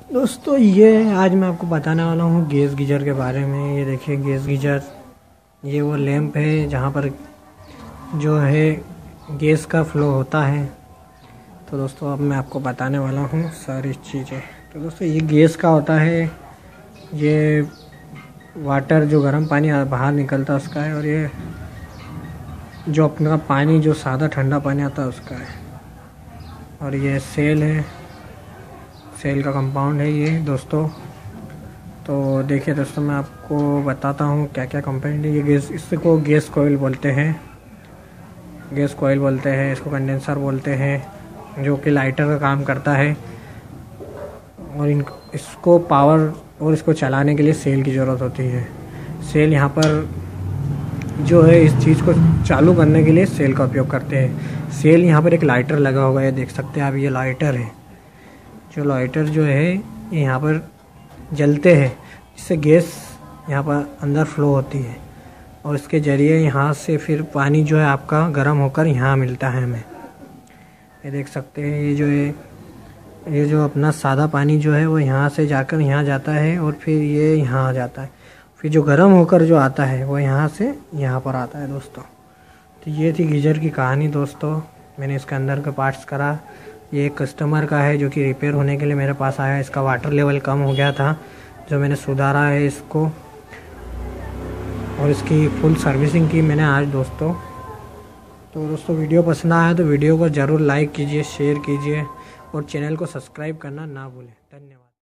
दोस्तों ये आज मैं आपको बताने वाला हूँ गैस गीजर के बारे में। ये देखिए गैस गीजर, ये वो लैंप है जहाँ पर जो है गैस का फ्लो होता है। तो दोस्तों अब मैं आपको बताने वाला हूँ सारी चीज़ें। तो दोस्तों ये गैस का होता है, ये वाटर जो गर्म पानी बाहर निकलता है उसका है, और ये जो अपना पानी जो सादा ठंडा पानी आता है उसका है। और ये सेल है, सेल का कंपाउंड है ये दोस्तों। तो देखिए दोस्तों मैं आपको बताता हूँ क्या क्या कंपाउंड है। ये गैस, इसको गैस कॉइल बोलते हैं, गैस कॉइल बोलते हैं, इसको कंडेंसर बोलते हैं, जो कि लाइटर का काम करता है। और इसको पावर और इसको चलाने के लिए सेल की ज़रूरत होती है। सेल यहाँ पर जो है इस चीज़ को चालू करने के लिए सेल का उपयोग करते हैं। सेल यहाँ पर एक लाइटर लगा होगा, ये देख सकते हैं आप, ये लाइटर है। जो लाइटर जो है ये यहाँ पर जलते हैं, इससे गैस यहाँ पर अंदर फ्लो होती है, और इसके ज़रिए यहाँ से फिर पानी जो है आपका गर्म होकर यहाँ मिलता है हमें। ये देख सकते हैं, ये जो है ये जो अपना सादा पानी जो है वो यहाँ से जाकर यहाँ जाता है, और फिर ये यहाँ आ जाता है। फिर जो गर्म होकर जो आता है वो यहाँ से यहाँ पर आता है दोस्तों। तो ये थी गीजर की कहानी दोस्तों। मैंने इसके अंदर के पार्ट्स करा। ये एक कस्टमर का है जो कि रिपेयर होने के लिए मेरे पास आया। इसका वाटर लेवल कम हो गया था, जो मैंने सुधारा है इसको, और इसकी फुल सर्विसिंग की मैंने आज दोस्तों। तो दोस्तों वीडियो पसंद आया तो वीडियो को ज़रूर लाइक कीजिए, शेयर कीजिए, और चैनल को सब्सक्राइब करना ना भूलें। धन्यवाद।